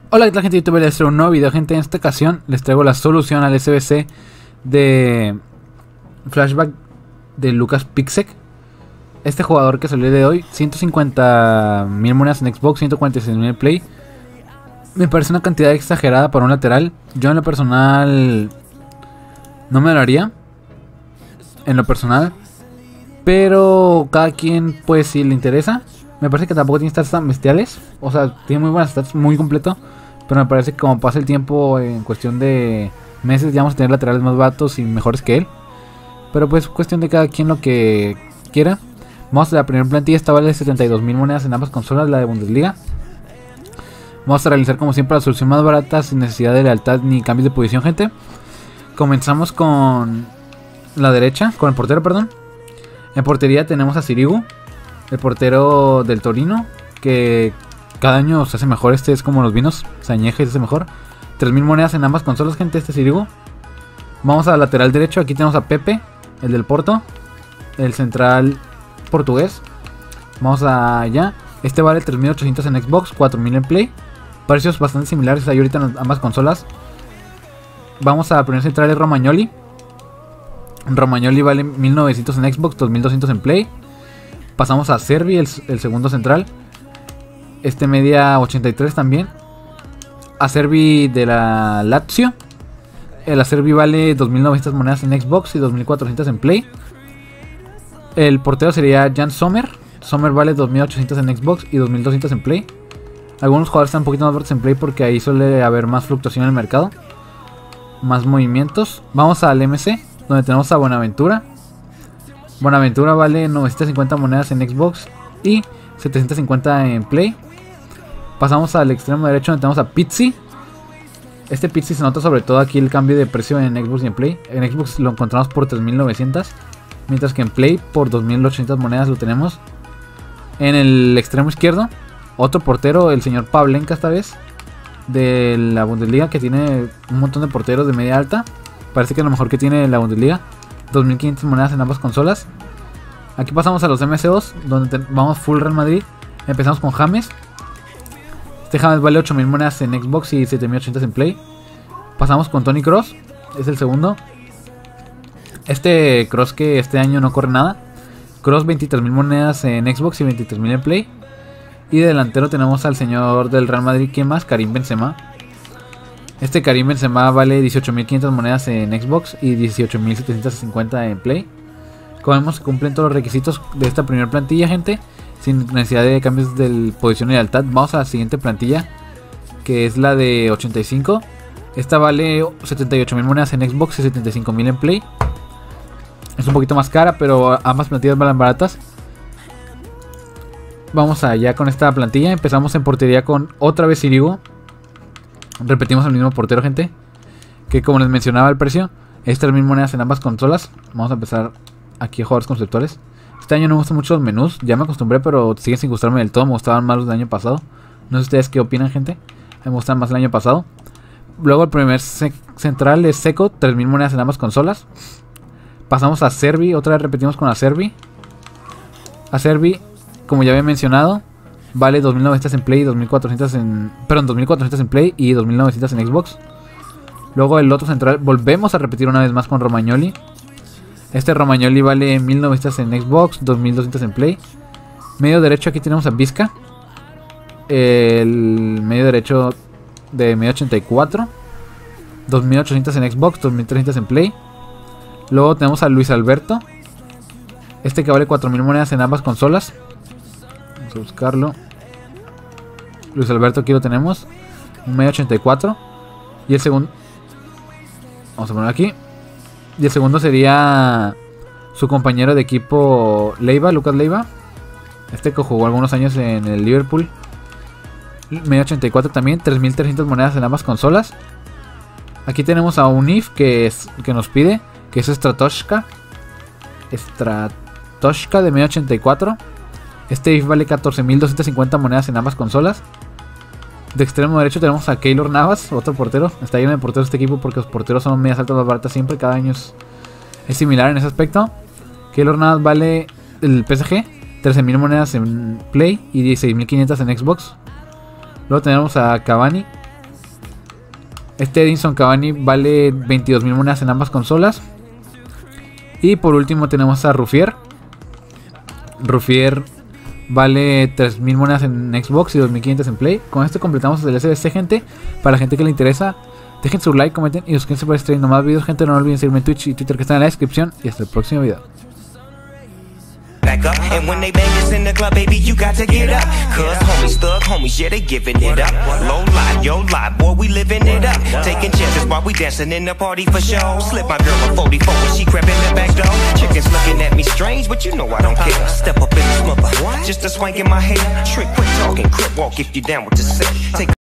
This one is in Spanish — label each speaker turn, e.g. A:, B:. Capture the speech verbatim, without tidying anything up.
A: Hola, ¿qué tal, gente de YouTube? Les traigo un nuevo video, gente. En esta ocasión les traigo la solución al S B C de Flashback de Lucas Pixec. Este jugador que salió de hoy, ciento cincuenta mil monedas en Xbox, ciento cuarenta y seis mil en Play. Me parece una cantidad exagerada para un lateral. Yo en lo personal no me lo haría. En lo personal. Pero cada quien, pues, si le interesa. Me parece que tampoco tiene stats tan bestiales. O sea, tiene muy buenas stats, muy completo. Pero me parece que como pasa el tiempo, en cuestión de meses, ya vamos a tener laterales más baratos y mejores que él. Pero pues cuestión de cada quien lo que quiera. Vamos a la primera plantilla. Esta vale setenta y dos mil monedas en ambas consolas, la de Bundesliga. Vamos a realizar como siempre la solución más barata, sin necesidad de lealtad ni cambios de posición, gente. Comenzamos con la derecha, con el portero, perdón. En portería tenemos a Sirigu, el portero del Torino, que cada año se hace mejor. Este es como los vinos, se añeja y se hace mejor. tres mil monedas en ambas consolas, gente, este Sirigu. Vamos al lateral derecho, aquí tenemos a Pepe, el del Porto, el central portugués. Vamos allá, este vale tres mil ochocientos en Xbox, cuatro mil en Play. Precios bastante similares hay ahorita en ambas consolas. Vamos a la primera central de Romagnoli. Romagnoli vale mil novecientos en Xbox, dos mil doscientos en Play. Pasamos a Servi, el, el segundo central. Este media ochenta y tres también. A Servi de la Lazio. El Acerbi vale dos mil novecientas monedas en Xbox y dos mil cuatrocientas en Play. El portero sería Jan Sommer. Sommer vale dos mil ochocientos en Xbox y dos mil doscientos en Play. Algunos jugadores están un poquito más baratos en Play porque ahí suele haber más fluctuación en el mercado. Más movimientos. Vamos al M C, donde tenemos a Buenaventura. Buenaventura vale novecientas cincuenta monedas en Xbox y setecientas cincuenta en Play. Pasamos al extremo derecho, donde tenemos a Pizzi. Este Pizzi se nota sobre todo aquí el cambio de precio en Xbox y en Play. En Xbox lo encontramos por tres mil novecientas, mientras que en Play por dos mil ochocientas monedas lo tenemos. En el extremo izquierdo, otro portero, el señor Pavlenka esta vez, de la Bundesliga, que tiene un montón de porteros de media alta. Parece que es lo mejor que tiene la Bundesliga. dos mil quinientas monedas en ambas consolas. Aquí pasamos a los M C Os, donde vamos full Real Madrid. Empezamos con James. Este James vale ocho mil monedas en Xbox y siete mil ochocientos en Play. Pasamos con Toni Kroos, es el segundo. Este Kroos que este año no corre nada. Kroos veintitrés mil monedas en Xbox y veintitrés mil en Play. Y de delantero tenemos al señor del Real Madrid, ¿quién más? Karim Benzema. Este Karim Benzema vale dieciocho mil quinientas monedas en Xbox y dieciocho mil setecientos cincuenta en Play. Como vemos, se cumplen todos los requisitos de esta primera plantilla, gente, sin necesidad de cambios de posición y lealtad. Vamos a la siguiente plantilla, que es la de ochenta y cinco. Esta vale setenta y ocho mil monedas en Xbox y setenta y cinco mil en Play. Es un poquito más cara, pero ambas plantillas valen baratas. Vamos allá con esta plantilla. Empezamos en portería con otra vez Sirigu. Repetimos el mismo portero, gente, que como les mencionaba el precio es tres mil monedas en ambas consolas. Vamos a empezar aquí a jugadores conceptuales. Este año no me gustan mucho los menús, ya me acostumbré, pero siguen sin gustarme del todo. Me gustaban más los del año pasado. No sé ustedes qué opinan, gente. Me gustan más el año pasado. Luego el primer central es Seco, tres mil monedas en ambas consolas. Pasamos a Servi, otra vez repetimos con Acerbi. Acerbi, como ya había mencionado, vale dos mil novecientos en Play y dos mil cuatrocientos en... Perdón, dos mil cuatrocientos en Play y dos mil novecientos en Xbox. Luego el otro central, volvemos a repetir una vez más con Romagnoli. Este Romagnoli vale mil novecientos en Xbox, dos mil doscientos en Play. Medio derecho, aquí tenemos a Vizca. El medio derecho de medio ochenta y cuatro. dos mil ochocientos en Xbox, dos mil trescientos en Play. Luego tenemos a Luis Alberto. Este que vale cuatro mil monedas en ambas consolas. Vamos a buscarlo. Luis Alberto, aquí lo tenemos. Un medio ochenta y cuatro. Y el segundo... Vamos a poner aquí. Y el segundo sería su compañero de equipo Leiva, Lucas Leiva. Este que jugó algunos años en el Liverpool. Medio ochenta y cuatro también. tres mil trescientas monedas en ambas consolas. Aquí tenemos a un if que, es, que nos pide, que es Stratoshka. Stratoshka de medio ochenta y cuatro. Este if vale catorce mil doscientas cincuenta monedas en ambas consolas. De extremo derecho tenemos a Keylor Navas, otro portero. Está lleno de porteros este equipo porque los porteros son medias altas, más baratas siempre. Cada año es, es similar en ese aspecto. Keylor Navas vale el P S G trece mil monedas en Play y dieciséis mil quinientas en Xbox. Luego tenemos a Cavani. Este Edinson Cavani vale veintidós mil monedas en ambas consolas. Y por último tenemos a Ruffier. Ruffier vale tres mil monedas en Xbox y dos mil quinientas en Play. Con esto completamos el S B C, gente. Para la gente que le interesa, dejen su like, comenten y suscríbanse para este no más videos, gente. No olviden seguirme en Twitch y Twitter que están en la descripción. Y hasta el próximo video.
B: Back up, and when they bang us in the club, baby, you got to get up. Cause homies, thug homies, yeah, they giving it up. Low lie, yo lie, boy, we living it up. Taking chances while we dancing in the party for show. Slip my girl a forty-four when she crept in the back door. Chickens looking at me strange, but you know I don't care. Step up in this mother, just a swank in my hair. Trick, quit talking, crip walk if you down with the set. Take